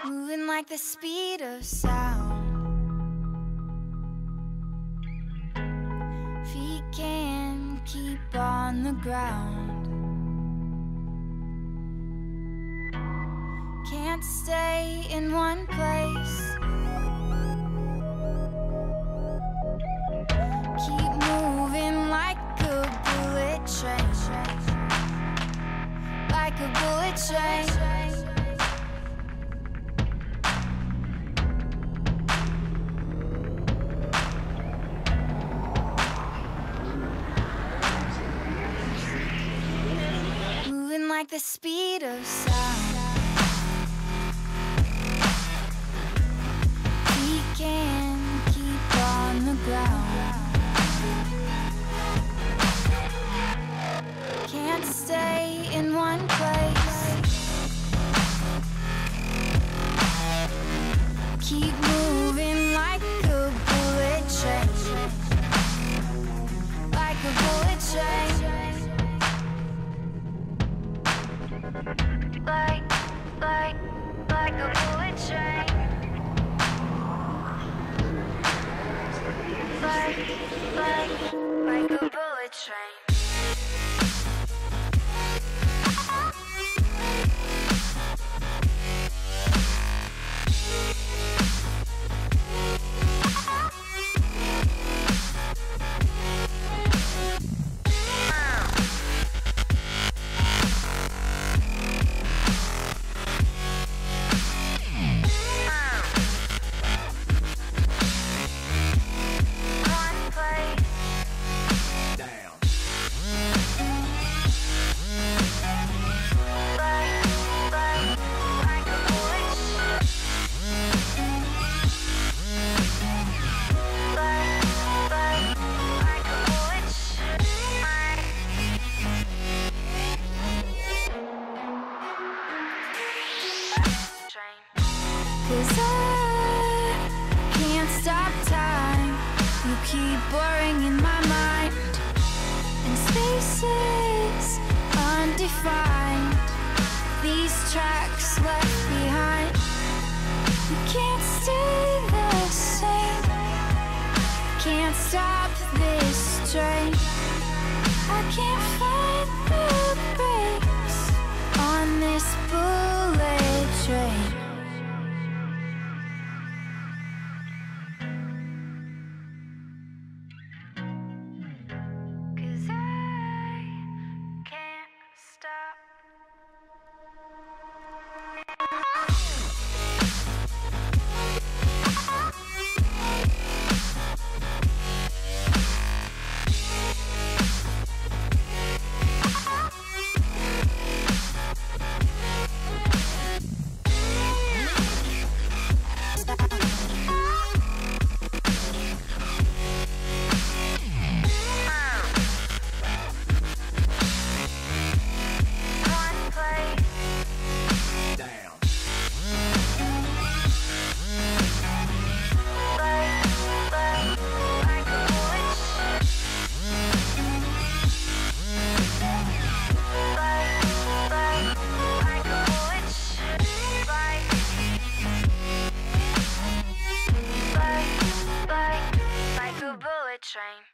moving like the speed of sound. Feet can't keep on the ground. Can't stay in one place. Keep moving like a bullet train. Like a bullet train. Moving like the speed of sound. We can't keep on the ground. Can't stay in one place. Keep moving like a bullet train. Like a bullet train. Like a bullet train. Like a bullet train. Cause I can't stop time. You keep blurring in my mind, and spaces undefined. These tracks left behind. You can't stay the same. Can't stop this train. I can't find the brakes on this bullet train. Train.